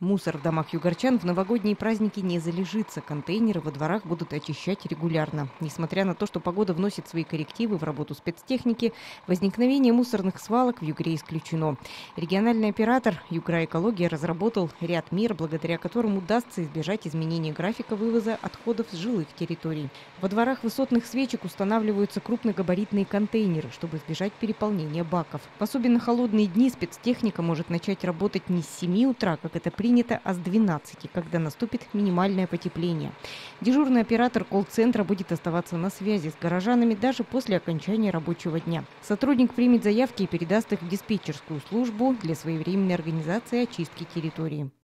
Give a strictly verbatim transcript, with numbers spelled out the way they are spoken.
Мусор в домах югорчан в новогодние праздники не залежится. Контейнеры во дворах будут очищать регулярно. Несмотря на то, что погода вносит свои коррективы в работу спецтехники, возникновение мусорных свалок в Югре исключено. Региональный оператор «Югра Экология» разработал ряд мер, благодаря которым удастся избежать изменения графика вывоза отходов с жилых территорий. Во дворах высотных свечек устанавливаются крупногабаритные контейнеры, чтобы избежать переполнения баков. В особенно холодные дни спецтехника может начать работать не с семи утра, как это принято, а с двенадцати, когда наступит минимальное потепление. Дежурный оператор колл-центра будет оставаться на связи с горожанами даже после окончания рабочего дня. Сотрудник примет заявки и передаст их в диспетчерскую службу для своевременной организации очистки территории.